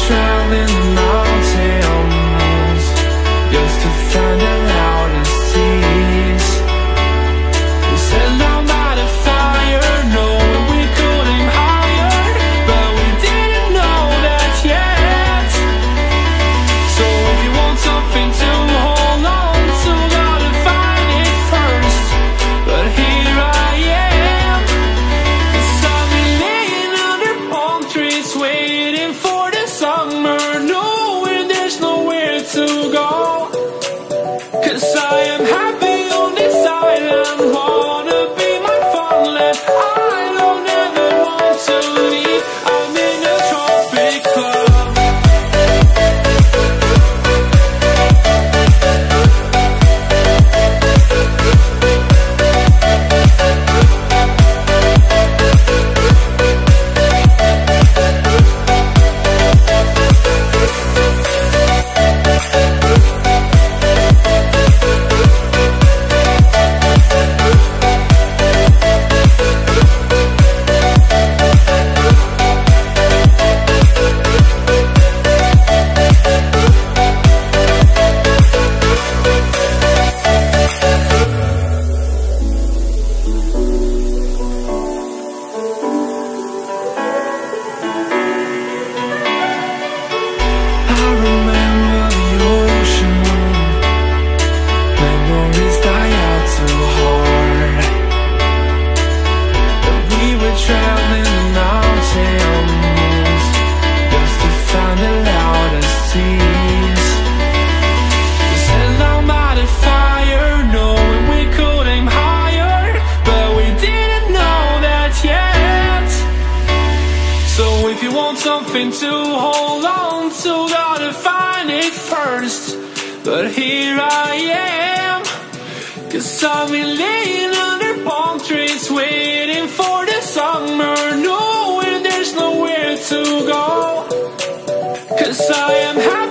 traveling the mountains just to find the loudest tears. We sat down by the fire, knowing we could aim higher, but we didn't know that yet. So if you want something to hold on to, gotta find it first. But here I am, 'cause I've been laying under palm trees, waiting for the summer, knowing there's nowhere to go. 'Cause I am happy on this island, wanna be my farmland. I don't ever want to leave, I'm in a tropic club. I remember the ocean, memories die out too hard. But we were traveling the mountains just to find the loudest tears. We sat down by the fire, knowing we could aim higher, but we didn't know that yet. So if you want something to hold on to, gotta find it first. But here I am, 'cause I've been laying under palm trees, waiting for the summer, knowing there's nowhere to go. 'Cause I am happy